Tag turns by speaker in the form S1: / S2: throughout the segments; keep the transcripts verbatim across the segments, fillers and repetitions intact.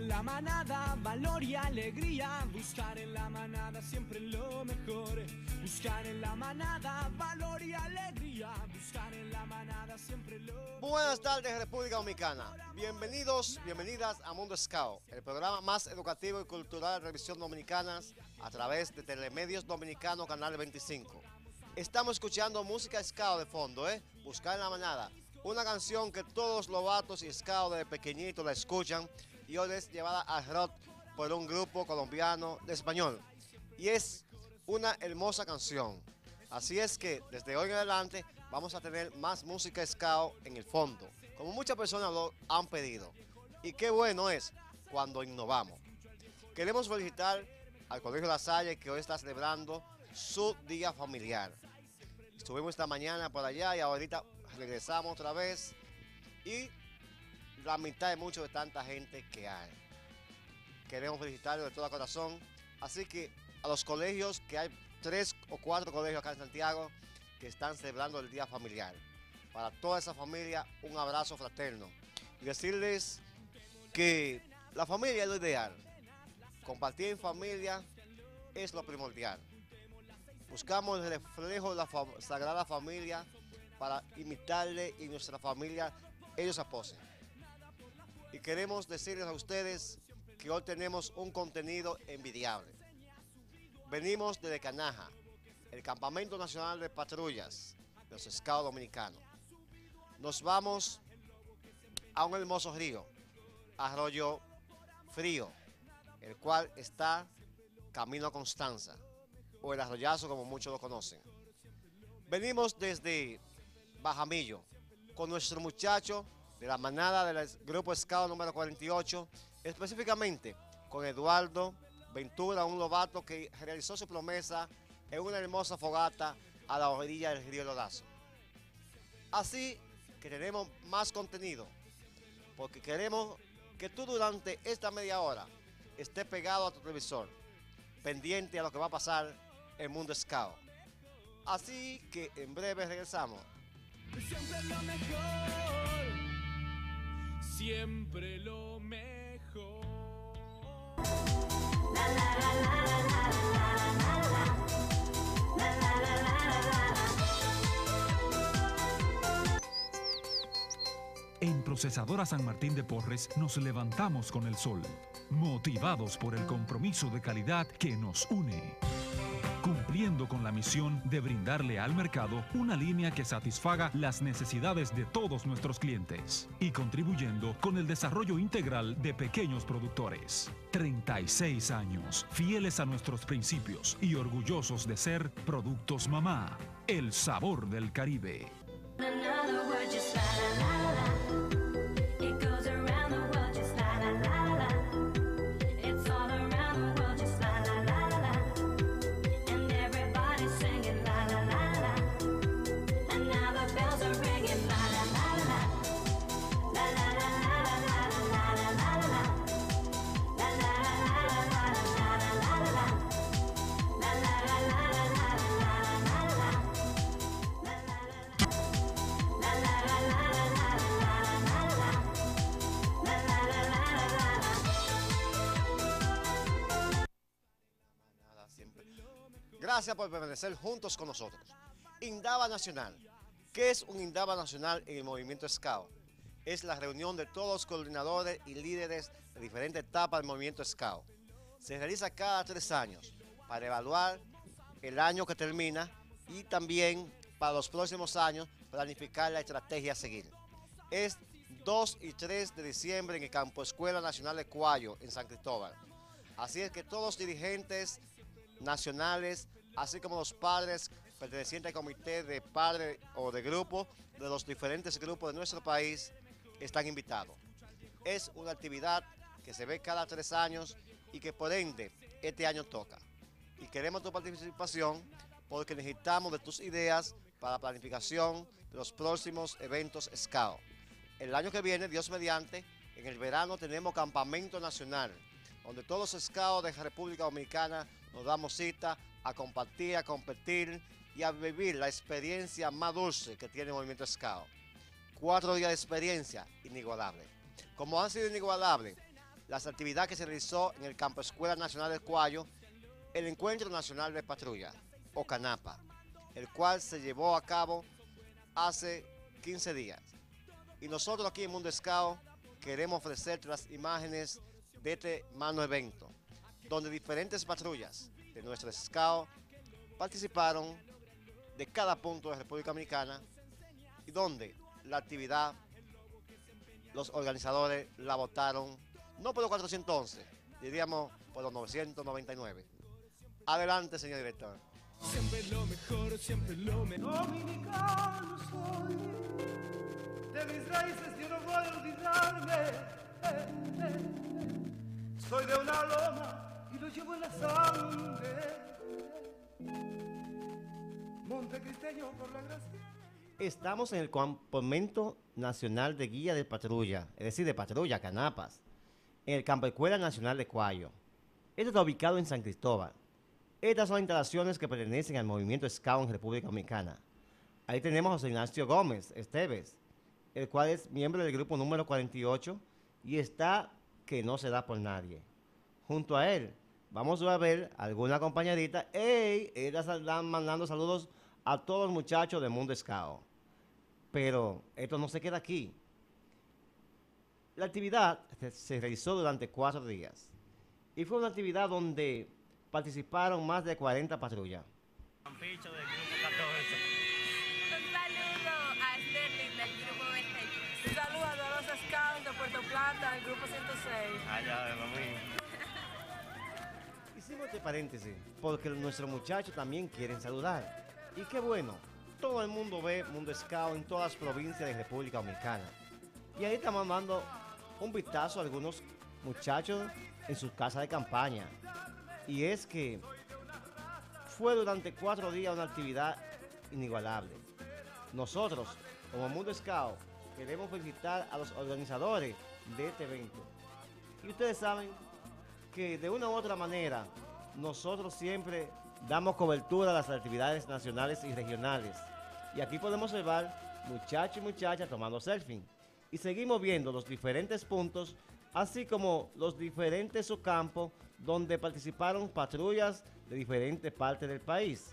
S1: en la manada, valor y alegría. Buscar en la manada siempre lo mejor. Buscar en la manada, valor y alegría. Buscar en la manada siempre lo mejor.
S2: Buenas tardes, República Dominicana. Bienvenidos, bienvenidas a Mundo Scout, el programa más educativo y cultural de Televisión Dominicanas a través de Telemedios Dominicano, Canal veinticinco. Estamos escuchando música Scout de fondo, ¿eh? Buscar en la manada. Una canción que todos los vatos y Scout desde pequeñitos la escuchan y hoy es llevada a rock por un grupo colombiano de español. Y es una hermosa canción. Así es que desde hoy en adelante vamos a tener más música Scout en el fondo, como muchas personas lo han pedido. Y qué bueno es cuando innovamos. Queremos felicitar al Colegio La Salle que hoy está celebrando su día familiar. Estuvimos esta mañana por allá y ahorita regresamos otra vez y la mitad de mucho de tanta gente que hay. Queremos felicitarlos de todo corazón. Así que a los colegios, que hay tres o cuatro colegios acá en Santiago que están celebrando el día familiar. Para toda esa familia, un abrazo fraterno. Y decirles que la familia es lo ideal. Compartir en familia es lo primordial. Buscamos el reflejo de la fam Sagrada Familia para imitarle y nuestra familia, ellos apoyen. Y queremos decirles a ustedes que hoy tenemos un contenido envidiable. Venimos desde Canaja, el Campamento Nacional de Patrullas de los Scouts Dominicanos. Nos vamos a un hermoso río, Arroyo Frío, el cual está camino a Constanza, o el Arroyazo como muchos lo conocen. Venimos desde Bajamillo con nuestro muchacho de la manada del grupo Scout número cuarenta y ocho, específicamente con Eduardo Ventura, un lobato que realizó su promesa en una hermosa fogata a la orilla del río Lodazo. Así que tenemos más contenido, porque queremos que tú durante esta media hora estés pegado a tu televisor, pendiente a lo que va a pasar en Mundo Scout. Así que en breve regresamos.
S1: Siempre lo mejor, siempre lo mejor. La, la, la, la, la, la, la, la, la, la, la, la.
S3: En Procesadora San Martín de Porres nos levantamos con el sol, motivados por el compromiso de calidad que nos une, cumpliendo con la misión de brindarle al mercado una línea que satisfaga las necesidades de todos nuestros clientes y contribuyendo con el desarrollo integral de pequeños productores. treinta y seis años, fieles a nuestros principios y orgullosos de ser Productos Mamá, el sabor del Caribe.
S2: Gracias por permanecer juntos con nosotros. Indaba Nacional. ¿Qué es un Indaba Nacional en el movimiento Scout? Es la reunión de todos los coordinadores y líderes de diferentes etapas del movimiento Scout. Se realiza cada tres años para evaluar el año que termina y también para los próximos años planificar la estrategia a seguir. Es dos y tres de diciembre en el Campo Escuela Nacional de Cuayo, en San Cristóbal. Así es que todos los dirigentes nacionales, así como los padres pertenecientes al comité de padres o de grupo de los diferentes grupos de nuestro país, están invitados. Es una actividad que se ve cada tres años y que por ende este año toca. Y queremos tu participación porque necesitamos de tus ideas para la planificación de los próximos eventos Scout. El año que viene, Dios mediante, en el verano tenemos campamento nacional, donde todos los Scouts de la República Dominicana nos damos cita a compartir, a competir y a vivir la experiencia más dulce que tiene el movimiento Scout. Cuatro días de experiencia inigualable. Como han sido inigualables las actividades que se realizó en el Campo Escuela Nacional del Cuayo, el Encuentro Nacional de Patrulla, o CANAPA, el cual se llevó a cabo hace quince días. Y nosotros aquí en Mundo Scout queremos ofrecerte las imágenes de este magno evento, donde diferentes patrullas de nuestro Scout participaron de cada punto de la República Dominicana y donde la actividad, los organizadores la votaron, no por los cuatrocientos once, diríamos por los novecientos noventa y nueve. Adelante, señor director.
S1: Siempre lo mejor, siempre lo mejor.
S4: Dominicano soy, de mis raíces yo no voy a olvidarme. Eh, eh, eh. Soy de una loma y lo llevo en la sangre. Montecristeño por la gracia.
S2: Estamos en el Campamento Nacional de Guía de Patrulla, es decir, de patrulla, Canapas, en el Campo Escuela Nacional de Cuayo. Esto está ubicado en San Cristóbal. Estas son instalaciones que pertenecen al movimiento Scout en República Dominicana. Ahí tenemos a José Ignacio Gómez Esteves, el cual es miembro del grupo número cuarenta y ocho y está que no se da por nadie. Junto a él, vamos a ver alguna compañerita. ¡Ey! Ellas están mandando saludos a todos los muchachos del Mundo Scout. Pero esto no se queda aquí. La actividad se, se realizó durante cuatro días. Y fue una actividad donde participaron más de cuarenta patrullas.
S5: Un saludo a Sterling del grupo veinte.
S6: Un saludo a todos los scouts de Puerto Plata del grupo ciento seis.
S5: Allá, mami.
S2: Hicimos este paréntesis porque nuestros muchachos también quieren saludar. Y qué bueno, todo el mundo ve Mundo Scout en todas las provincias de República Dominicana. Y ahí estamos dando un vistazo a algunos muchachos en sus casas de campaña. Y es que fue durante cuatro días una actividad inigualable. Nosotros, como Mundo Scout, queremos felicitar a los organizadores de este evento. Y ustedes saben que de una u otra manera, nosotros siempre damos cobertura a las actividades nacionales y regionales. Y aquí podemos observar muchachos y muchachas tomando selfie. Y seguimos viendo los diferentes puntos, así como los diferentes subcampos donde participaron patrullas de diferentes partes del país.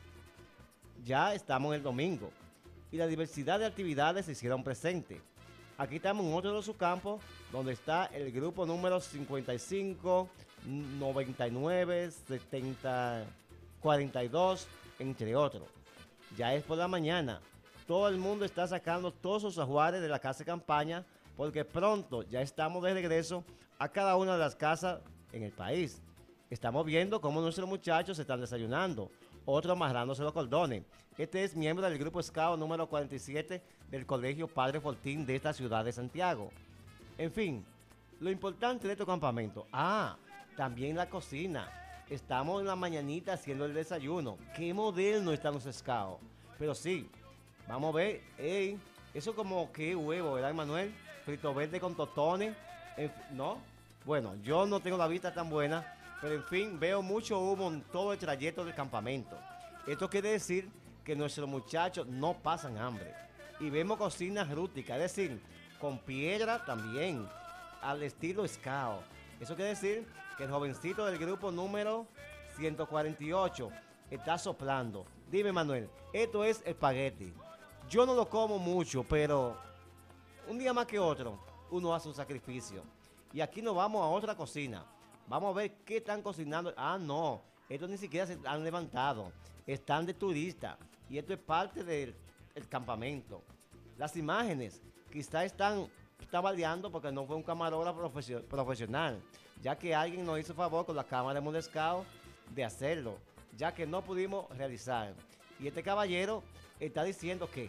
S2: Ya estamos en el domingo y la diversidad de actividades se hicieron presentes. Aquí estamos en otro de los subcampos donde está el grupo número cincuenta y cinco, noventa y nueve, setenta, cuarenta y dos, entre otros. Ya es por la mañana. Todo el mundo está sacando todos sus ajuares de la casa de campaña porque pronto ya estamos de regreso a cada una de las casas en el país. Estamos viendo cómo nuestros muchachos se están desayunando, otros amarrándose los cordones. Este es miembro del grupo Scout número cuarenta y siete del Colegio Padre Fortín de esta ciudad de Santiago. En fin, lo importante de estos campamentos. Ah, también la cocina. Estamos en la mañanita haciendo el desayuno. Qué moderno están los Scouts. Pero sí, vamos a ver. Ey, eso como que huevo, ¿verdad, Manuel? Frito verde con tostones. En, ¿no? Bueno, yo no tengo la vista tan buena. Pero en fin, veo mucho humo en todo el trayecto del campamento. Esto quiere decir que nuestros muchachos no pasan hambre. Y vemos cocinas rústicas, es decir, con piedra también, al estilo Scout. Eso quiere decir que el jovencito del grupo número ciento cuarenta y ocho está soplando. Dime, Manuel, esto es espagueti. Yo no lo como mucho, pero un día más que otro, uno hace un sacrificio. Y aquí nos vamos a otra cocina. Vamos a ver qué están cocinando. Ah, no, estos ni siquiera se han levantado. Están de turista. Y esto es parte del el campamento. Las imágenes quizá están tabaleando porque no fue un camarógrafo profesio- profesional. Ya que alguien nos hizo favor con la cámara de Mundo Scout de hacerlo. Ya que no pudimos realizar. Y este caballero está diciendo que...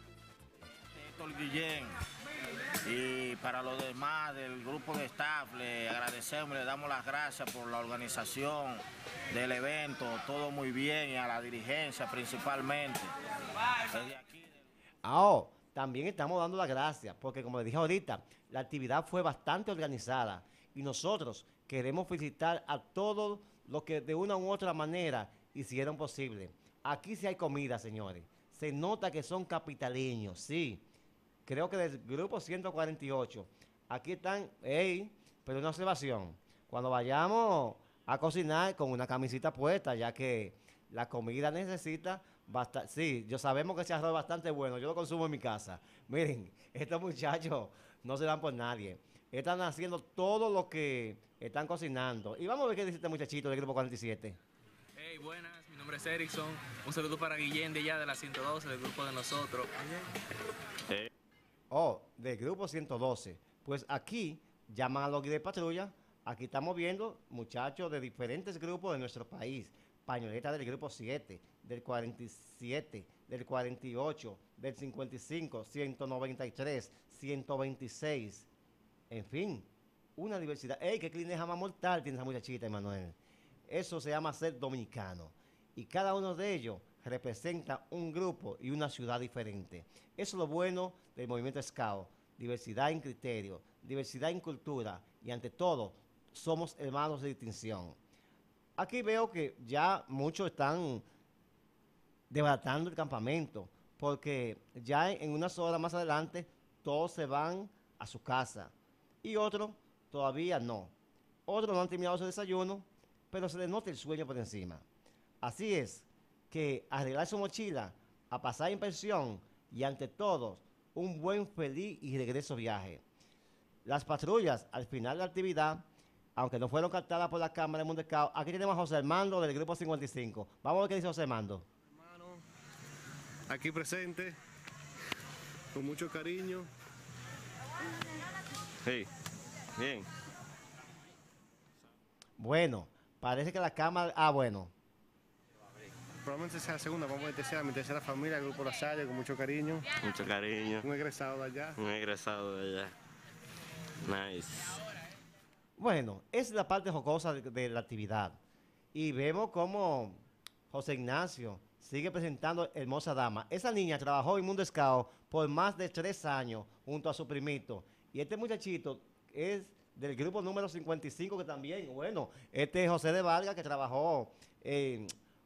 S5: Héctor Guillén. Y para los demás del grupo de staff, le agradecemos, le damos las gracias por la organización del evento, todo muy bien, y a la dirigencia principalmente. Desde aquí...
S2: Ah, también estamos dando las gracias, porque como les dije ahorita, la actividad fue bastante organizada y nosotros queremos felicitar a todos los que de una u otra manera hicieron posible. Aquí sí hay comida, señores. Se nota que son capitaleños, sí. Creo que del grupo ciento cuarenta y ocho. Aquí están, hey, Pero una observación, cuando vayamos a cocinar con una camisita puesta, ya que la comida necesita bastante. Sí, yo sabemos que ese arroz es bastante bueno, yo lo consumo en mi casa. Miren, estos muchachos no se dan por nadie. Están haciendo todo lo que están cocinando. Y vamos a ver qué dice este muchachito del grupo cuarenta y siete.
S7: Hey, buenas, mi nombre es Erickson. Un saludo para Guillén de allá de la ciento doce, del grupo de nosotros.
S2: Oh, del grupo ciento doce. Pues aquí llaman a los guías de patrulla. Aquí estamos viendo muchachos de diferentes grupos de nuestro país. Pañoleta del grupo siete, del cuarenta y siete, del cuarenta y ocho, del cincuenta y cinco, ciento noventa y tres, ciento veintiséis. En fin, una diversidad. ¡Ey, qué clineja más mortal tiene esa muchachita, Emanuel! Eso se llama ser dominicano. Y cada uno de ellos representa un grupo y una ciudad diferente. Eso es lo bueno del movimiento Scout. Diversidad en criterio, diversidad en cultura y ante todo, somos hermanos de distinción. Aquí veo que ya muchos están desbaratando el campamento, porque ya en unas horas más adelante todos se van a su casa y otros todavía no. Otros no han terminado su desayuno, pero se les nota el sueño por encima. Así es que arreglar su mochila, a pasar inspección y ante todo un buen, feliz y regreso viaje. Las patrullas al final de la actividad, aunque no fueron captadas por la cámara de Mundo Scout, aquí tenemos a José Armando del grupo cincuenta y cinco. Vamos a ver qué dice José Armando.
S8: Hermano, aquí presente, con mucho cariño.
S9: Sí, bien.
S2: Bueno, parece que la cámara... Ah, bueno.
S8: Probablemente sea la segunda, vamos a ver tercera, mi tercera familia, el grupo La Salle, con mucho cariño.
S9: Mucho cariño.
S8: Un egresado de allá.
S9: Un egresado de allá. Nice.
S2: Bueno, esa es la parte jocosa de, de la actividad. Y vemos cómo José Ignacio sigue presentando hermosa dama. Esa niña trabajó en Mundo Scout por más de tres años junto a su primito. Y este muchachito es del grupo número cincuenta y cinco, que también, bueno, este es José de Vargas, que trabajó en,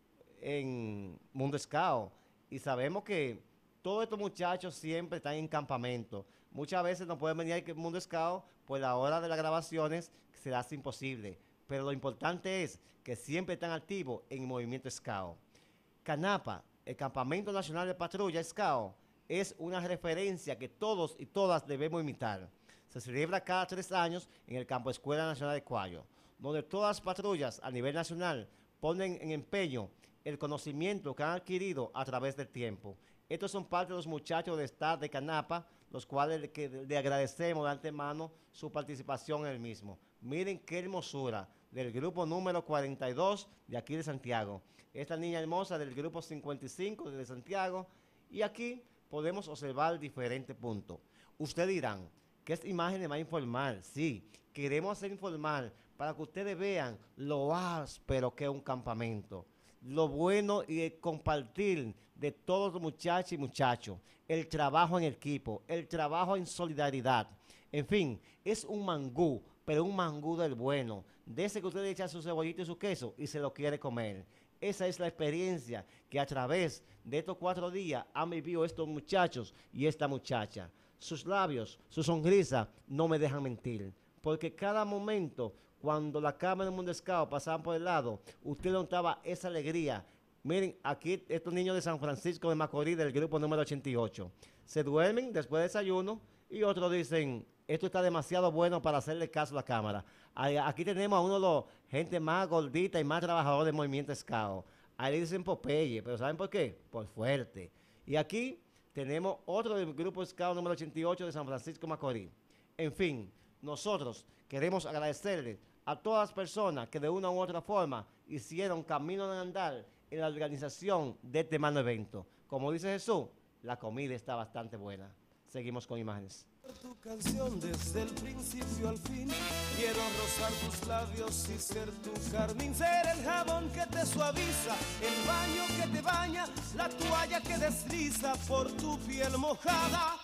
S2: en Mundo Scout. Y sabemos que todos estos muchachos siempre están en campamento. Muchas veces no pueden venir al Mundo Scout por la hora de las grabaciones, que se hace imposible. Pero lo importante es que siempre están activos en el movimiento Scout. Canapa, el Campamento Nacional de Patrulla Scout, es una referencia que todos y todas debemos imitar. Se celebra cada tres años en el Campo Escuela Nacional de Cuayo, donde todas las patrullas a nivel nacional ponen en empeño el conocimiento que han adquirido a través del tiempo. Estos son parte de los muchachos de Estado de Canapa, los cuales le, que, le agradecemos de antemano su participación en el mismo. Miren qué hermosura del grupo número cuarenta y dos de aquí de Santiago. Esta niña hermosa del grupo cincuenta y cinco de Santiago. Y aquí podemos observar diferentes puntos. Ustedes dirán, ¿qué es imagen más informal? Sí, queremos hacer informal para que ustedes vean lo áspero que es un campamento. Lo bueno y el compartir de todos los muchachos y muchachos, el trabajo en equipo, el trabajo en solidaridad. En fin, es un mangú, pero un mangú del bueno, de ese que usted le echa su cebollito y su queso y se lo quiere comer. Esa es la experiencia que a través de estos cuatro días han vivido estos muchachos y esta muchacha. Sus labios, su sonrisa no me dejan mentir, porque cada momento, cuando la cámara del Mundo Scout pasaban por el lado, usted notaba esa alegría. Miren, aquí estos niños de San Francisco de Macorís, del grupo número ochenta y ocho, se duermen después del desayuno y otros dicen, esto está demasiado bueno para hacerle caso a la cámara. Aquí tenemos a uno de los gente más gordita y más trabajador del movimiento Scout. Ahí le dicen Popeye, pero ¿saben por qué? Por fuerte. Y aquí tenemos otro del grupo Scout número ochenta y ocho de San Francisco de Macorís. En fin, nosotros queremos agradecerles a todas las personas que de una u otra forma hicieron camino de andar en la organización de este magno evento. Como dice Jesús, la comida está bastante buena. Seguimos con imágenes.
S4: Tu canción desde el principio al fin. Quiero rozar tus labios y ser tu carmín. Ser el jabón que te suaviza, el baño que te baña, la toalla que desliza por tu piel mojada.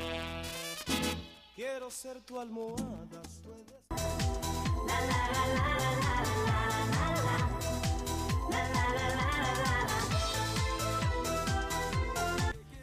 S4: Quiero ser tu almohada. La, la, la, la, la, la, la, la. La, la, la, la, la, la.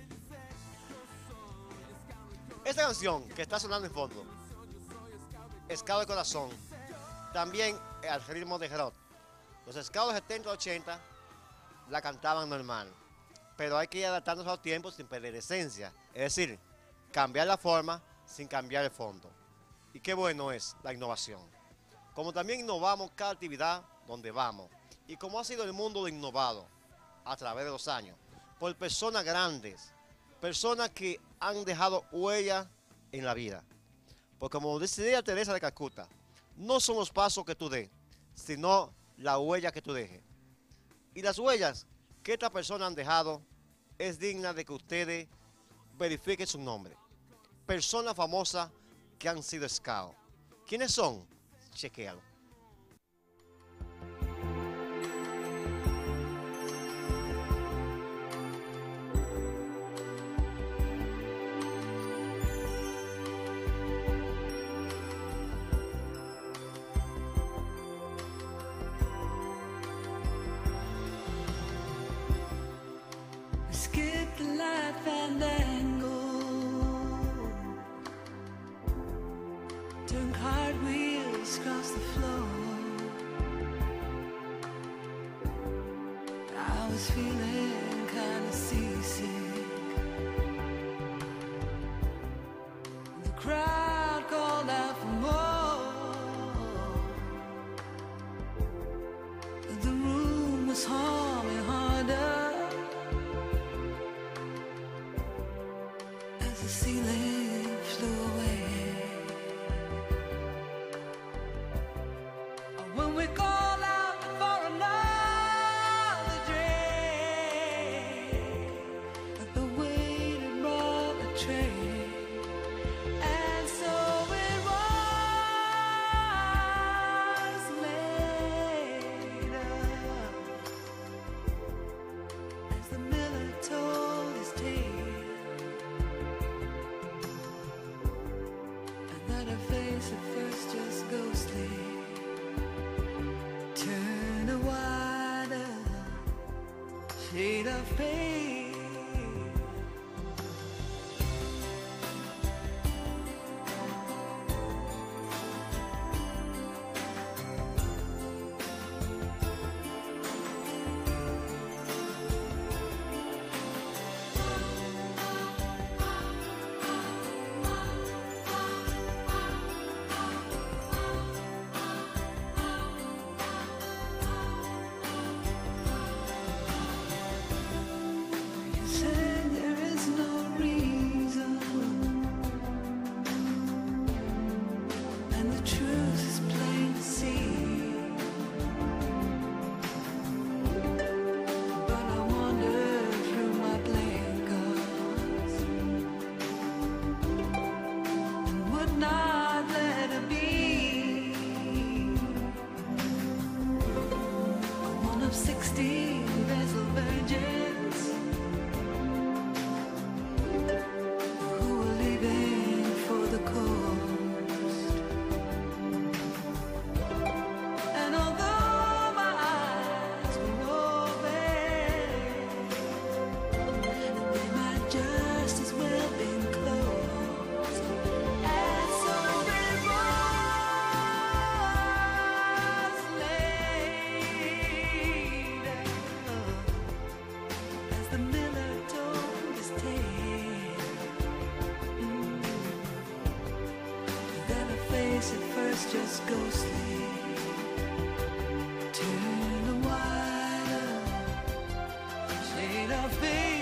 S2: Esta canción que está sonando en fondo ska de corazón, también al ritmo de rock. Los ska de setenta ochenta la cantaban normal, pero hay que ir adaptándose a los tiempos sin perder esencia, es decir, cambiar la forma sin cambiar el fondo. Y qué bueno es la innovación. Como también innovamos cada actividad donde vamos, y como ha sido el mundo de innovado a través de los años, por personas grandes, personas que han dejado huella en la vida. Porque como decía Teresa de Calcuta, no son los pasos que tú des, sino la huella que tú dejes. Y las huellas que estas personas han dejado es digna de que ustedes verifiquen su nombre. Personas famosas que han sido scout. ¿Quiénes son? Chequéalo.
S1: Skip the light fandango, turn cartwheels across the floor. I was feeling kinda seasick. The crowd called out for more. The room was humming harder. The ceiling flew away. When we call out for another drink, the waiter brought the tray, and so it was later as the miller told his tale. Her face at first just ghostly, turn a wider shade of pale. Sixteen vessel virgins who were leaving for the coast. And although my eyes were open, they might just as well been closed. And so it was late as the miller told his tale. Mm. Then her face at first just ghostly, turn a wider shade of pale.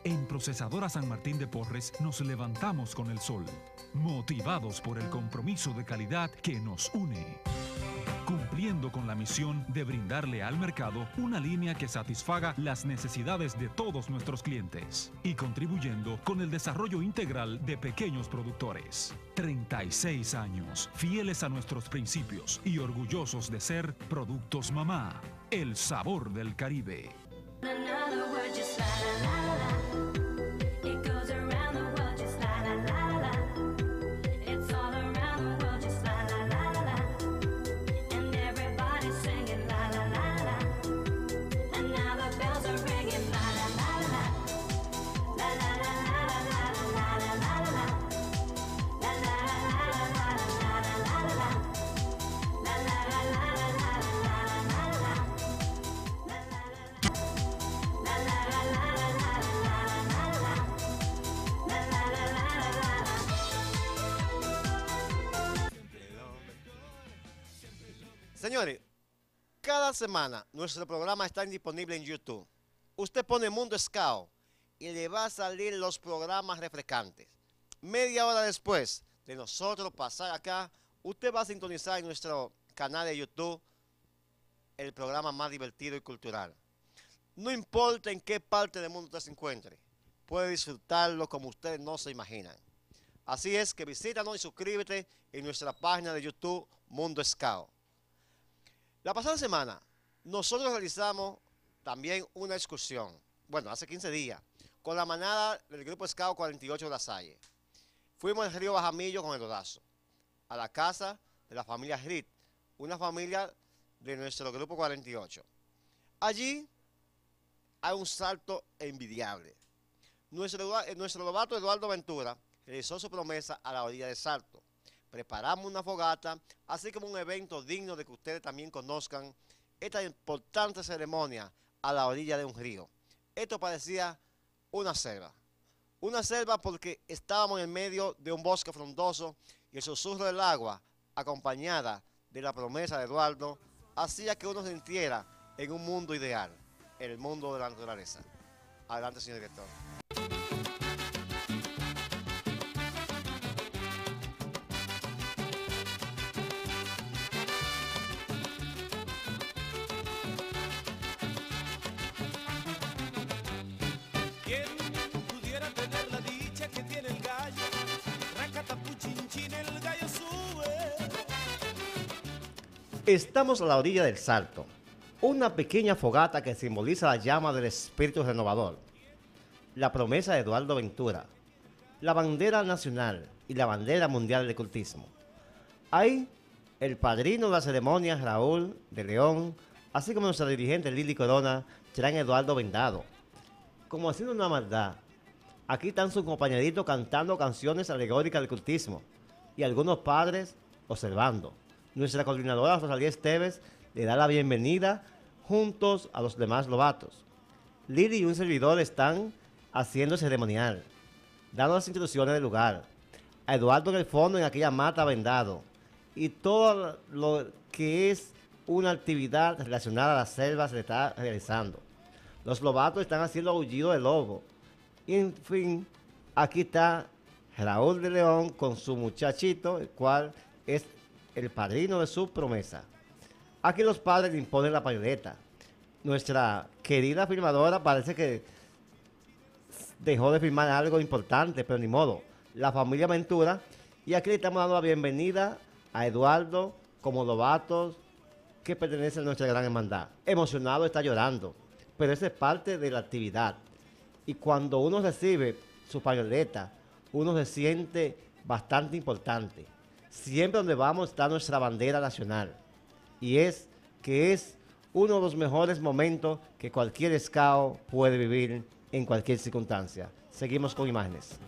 S3: En Procesadora San Martín de Porres nos levantamos con el sol, motivados por el compromiso de calidad que nos une. Cumpliendo con la misión de brindarle al mercado una línea que satisfaga las necesidades de todos nuestros clientes y contribuyendo con el desarrollo integral de pequeños productores. treinta y seis años, fieles a nuestros principios y orgullosos de ser Productos Mamá, el sabor del Caribe.
S2: Señores, cada semana nuestro programa está disponible en YouTube. Usted pone Mundo Scout y le va a salir los programas refrescantes. Media hora después de nosotros pasar acá, usted va a sintonizar en nuestro canal de YouTube el programa más divertido y cultural. No importa en qué parte del mundo usted se encuentre, puede disfrutarlo como ustedes no se imaginan. Así es que visítanos y suscríbete en nuestra página de YouTube Mundo Scout. La pasada semana, nosotros realizamos también una excursión, bueno, hace quince días, con la manada del Grupo Scout cuarenta y ocho de La Salle. Fuimos al río Bajamillo con el Dodazo, a la casa de la familia Grit, una familia de nuestro Grupo cuarenta y ocho. Allí hay un salto envidiable. Nuestro, nuestro lobato Eduardo Ventura realizó su promesa a la orilla del salto. Preparamos una fogata, así como un evento digno de que ustedes también conozcan esta importante ceremonia a la orilla de un río. Esto parecía una selva. Una selva porque estábamos en medio de un bosque frondoso y el susurro del agua, acompañada de la promesa de Eduardo, hacía que uno se sintiera en un mundo ideal, el mundo de la naturaleza. Adelante, señor director. Estamos a la orilla del Salto, una pequeña fogata que simboliza la llama del espíritu renovador, la promesa de Eduardo Ventura, la bandera nacional y la bandera mundial del cultismo. Ahí, el padrino de la ceremonia, Raúl de León, así como nuestra dirigente Lili Corona, traen Eduardo Vendado. Como haciendo una maldad, aquí están sus compañeritos cantando canciones alegóricas del cultismo y algunos padres observando. Nuestra coordinadora Rosalía Esteves le da la bienvenida juntos a los demás lobatos. Lili y un servidor están haciendo ceremonial, dando las instrucciones del lugar. A Eduardo en el fondo en aquella mata vendado. Y todo lo que es una actividad relacionada a la selva se le está realizando. Los lobatos están haciendo aullido de lobo. Y en fin, aquí está Raúl de León con su muchachito, el cual es el padrino de su promesa. Aquí los padres le imponen la pañoleta. Nuestra querida firmadora parece que dejó de firmar algo importante, pero ni modo. La familia Ventura. Y aquí le estamos dando la bienvenida a Eduardo como lobatos que pertenece a nuestra gran hermandad. Emocionado, está llorando. Pero esa es parte de la actividad. Y cuando uno recibe su pañoleta, uno se siente bastante importante. Siempre donde vamos está nuestra bandera nacional. Y es que es uno de los mejores momentos que cualquier scout puede vivir en cualquier circunstancia. Seguimos con imágenes.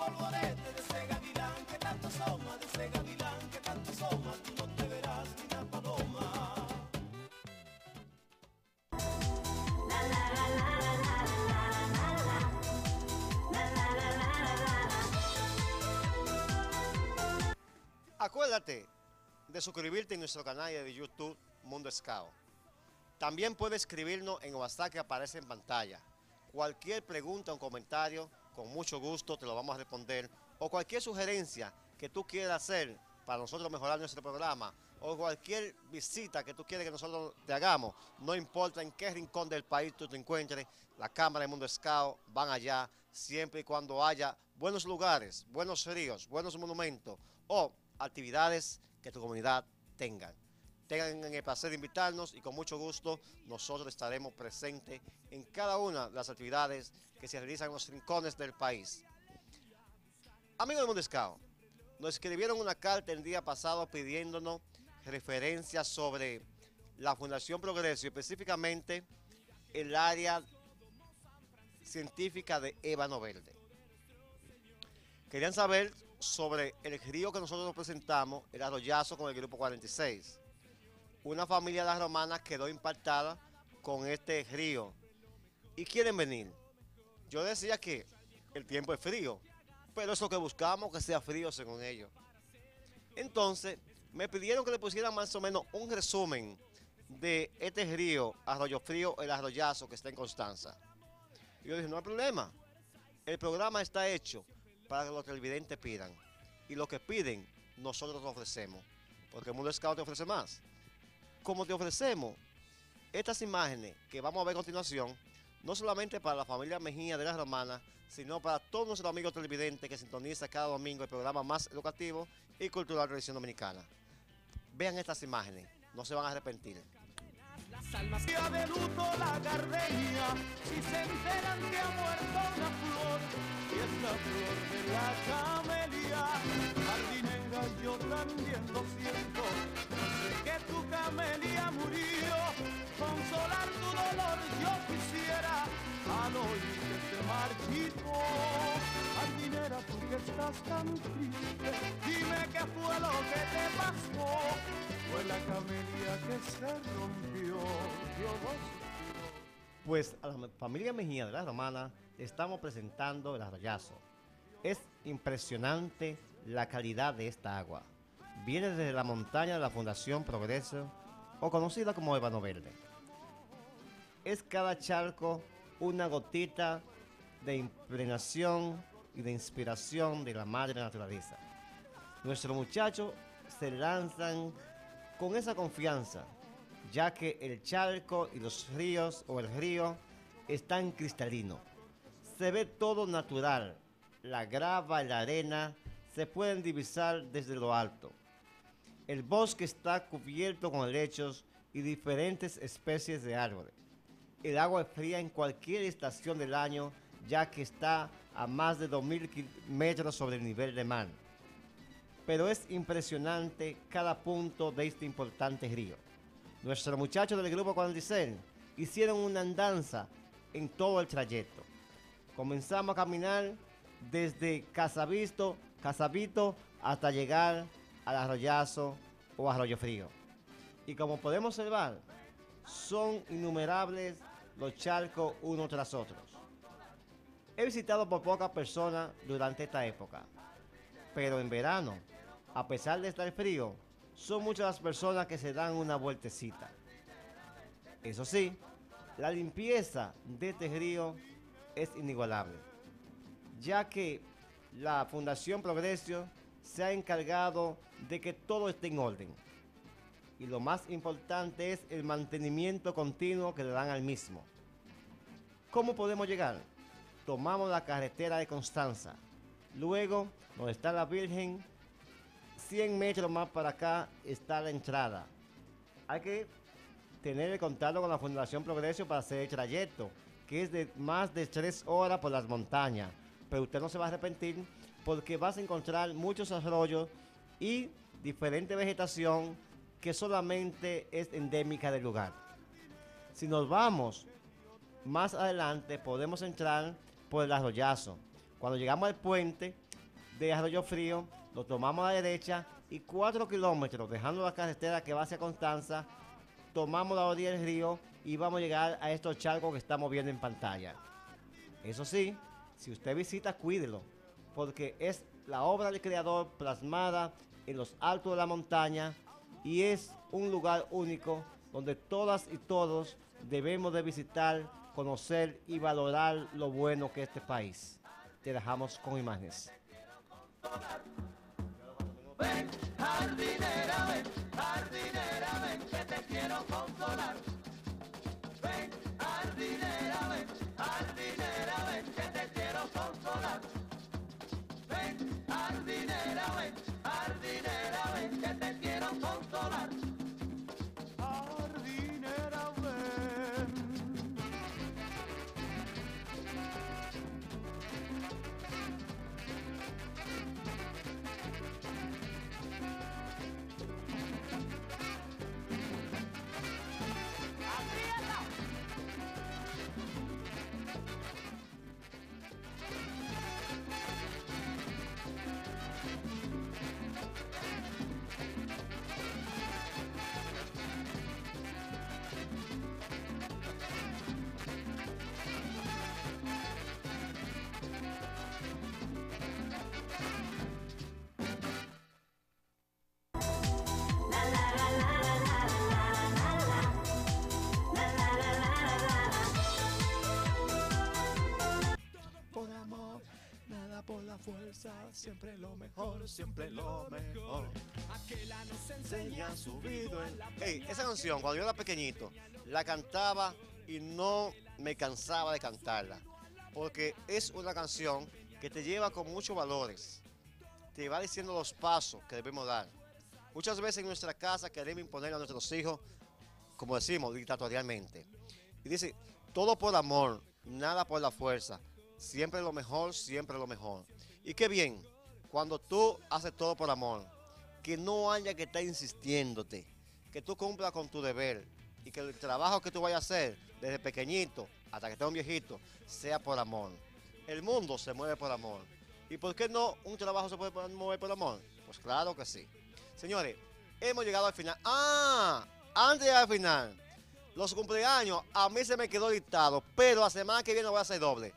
S1: Polvorete de ese gavilán que tanto soma, de ese gavilán que tanto soma, tú no te verás ni nada.
S2: Acuérdate de suscribirte en nuestro canal de YouTube Mundo Scout. También puedes escribirnos en el WhatsApp que aparece en pantalla. Cualquier pregunta o comentario, con mucho gusto te lo vamos a responder. O cualquier sugerencia que tú quieras hacer para nosotros mejorar nuestro programa, o cualquier visita que tú quieras que nosotros te hagamos, no importa en qué rincón del país tú te encuentres, la Cámara de Mundo Scout van allá siempre y cuando haya buenos lugares, buenos ríos, buenos monumentos o actividades que tu comunidad tenga. Tengan el placer de invitarnos y con mucho gusto nosotros estaremos presentes en cada una de las actividades que se realizan en los rincones del país. Amigos de Mundo Scout, nos escribieron una carta el día pasado pidiéndonos referencias sobre la Fundación Progreso y específicamente el área científica de Ébano Verde. Querían saber sobre el río que nosotros nos presentamos, el Arroyazo con el Grupo cuarenta y seis. Una familia de las romanas quedó impactada con este río y quieren venir. Yo decía que el tiempo es frío, pero es lo que buscamos, que sea frío según ellos. Entonces, me pidieron que le pusieran más o menos un resumen de este río, Arroyo Frío, el Arroyazo, que está en Constanza. Y yo dije, no hay problema. El programa está hecho para que los televidentes pidan. Y lo que piden, nosotros lo ofrecemos. Porque el Mundo Scout te ofrece más. Como te ofrecemos estas imágenes que vamos a ver a continuación, no solamente para la familia Mejía de las Romanas, sino para todos nuestros amigos televidentes que sintonizan cada domingo el programa más educativo y cultural de Televisión Dominicana. Vean estas imágenes, no se van a arrepentir.
S1: Las almas día de luto la gardenia, si se enteran que ha muerto una flor, y es la flor de la camelia, jardinera yo también lo siento, no sé que tu camelia murió, consolar tu dolor yo quisiera, al oír que se marchitó, jardinera tú que estás tan triste, dime qué fue lo que te pasó. Fue la camelia que se rompió.
S2: Pues a la familia Mejía de la Romana estamos presentando el Arroyazo. Es impresionante la calidad de esta agua. Viene desde la montaña de la Fundación Progreso, o conocida como Ébano Verde. Es cada charco una gotita de impregnación y de inspiración de la madre naturaleza. Nuestros muchachos se lanzan con esa confianza, ya que el charco y los ríos o el río están cristalinos. Se ve todo natural, la grava y la arena se pueden divisar desde lo alto. El bosque está cubierto con helechos y diferentes especies de árboles. El agua es fría en cualquier estación del año, ya que está a más de dos mil metros sobre el nivel del mar. Pero es impresionante cada punto de este importante río. Nuestros muchachos del Grupo cuarenta y seis hicieron una andanza en todo el trayecto. Comenzamos a caminar desde Casavisto, Casavito hasta llegar al Arroyazo o Arroyo Frío. Y como podemos observar, son innumerables los charcos uno tras otros. He visitado por pocas personas durante esta época, pero en verano, a pesar de estar frío, son muchas las personas que se dan una vueltecita. Eso sí, la limpieza de este río es inigualable, ya que la Fundación Progreso se ha encargado de que todo esté en orden. Y lo más importante es el mantenimiento continuo que le dan al mismo. ¿Cómo podemos llegar? Tomamos la carretera de Constanza. Luego, donde está la Virgen, cien metros más para acá está la entrada. Hay que tener el contacto con la Fundación Progreso para hacer el trayecto, que es de más de tres horas por las montañas. Pero usted no se va a arrepentir porque vas a encontrar muchos arroyos y diferente vegetación que solamente es endémica del lugar. Si nos vamos más adelante, podemos entrar por el Arroyazo. Cuando llegamos al puente de Arroyo Frío, lo tomamos a la derecha y cuatro kilómetros, dejando la carretera que va hacia Constanza, tomamos la orilla del río y vamos a llegar a estos charcos que estamos viendo en pantalla. Eso sí, si usted visita, cuídelo, porque es la obra del Creador plasmada en los altos de la montaña y es un lugar único donde todas y todos debemos de visitar, conocer y valorar lo bueno que es este país. Te dejamos con imágenes.
S1: Ven, jardinera, ven, jardinera, ven, que te quiero consolar. Ven, jardinera, ven, jardinera, ven, que te quiero consolar. Ven, jardinera, ven, jardinera, ven, que te quiero consolar. Jardinera, ven. Por amor, nada por la fuerza, siempre lo mejor, siempre lo mejor. Aquella nos enseña subido en la...
S2: Hey, esa canción, cuando yo era pequeñito, la cantaba y no me cansaba de cantarla, porque es una canción que te lleva con muchos valores, te va diciendo los pasos que debemos dar. Muchas veces en nuestra casa queremos imponer a nuestros hijos, como decimos, dictatorialmente. Y dice, todo por amor, nada por la fuerza, siempre lo mejor, siempre lo mejor. Y qué bien, cuando tú haces todo por amor, que no haya que estar insistiéndote, que tú cumplas con tu deber y que el trabajo que tú vayas a hacer desde pequeñito hasta que estés un viejito sea por amor. El mundo se mueve por amor. ¿Y por qué no un trabajo se puede mover por amor? Pues claro que sí. Señores, hemos llegado al final. ¡Ah! Antes de llegar al final, los cumpleaños a mí se me quedó dictado, pero la semana que viene voy a hacer doble.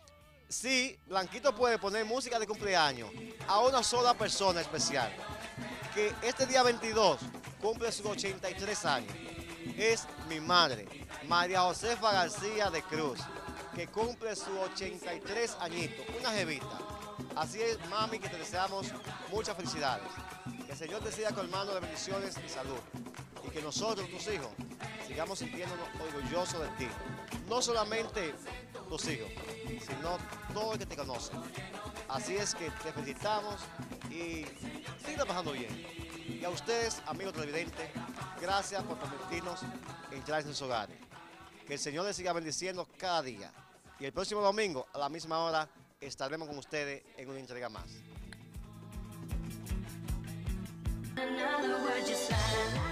S2: Sí, Blanquito puede poner música de cumpleaños a una sola persona especial, que este día veintidós cumple sus ochenta y tres años. Es mi madre, María Josefa García de Cruz, que cumple sus ochenta y tres añitos, una jevita. Así es, mami, que te deseamos muchas felicidades. Que el Señor te siga colmando de bendiciones y salud. Y que nosotros, tus hijos, sigamos sintiéndonos orgullosos de ti. No solamente tus hijos, sino todo el que te conoce. Así es que te felicitamos y sigue trabajando bien. Y a ustedes, amigos televidentes, gracias por permitirnos entrar en sus hogares. Que el Señor les siga bendiciendo cada día. Y el próximo domingo, a la misma hora, estaremos con ustedes en una entrega más.
S10: Another word you sign.